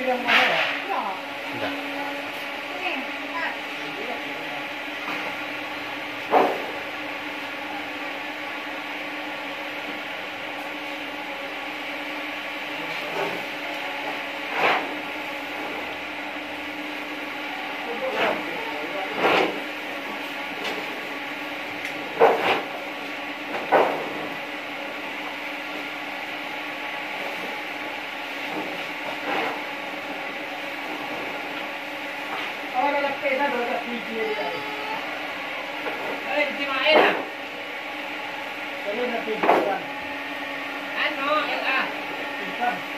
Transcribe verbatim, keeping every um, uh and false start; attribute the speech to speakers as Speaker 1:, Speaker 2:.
Speaker 1: yang mana ya?
Speaker 2: Sudah.
Speaker 1: Pesa dua ratus biji dia. Eh, di mana ya? Kalau nak biji kan. Ano, ya ah.